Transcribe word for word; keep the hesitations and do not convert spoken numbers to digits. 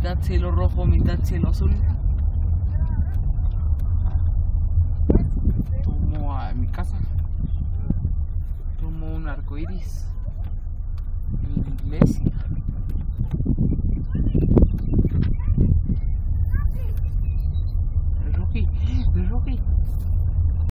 mitad cielo rojo, mitad cielo azul. Tomo a mi casa, tomo un arco iris, mi iglesia.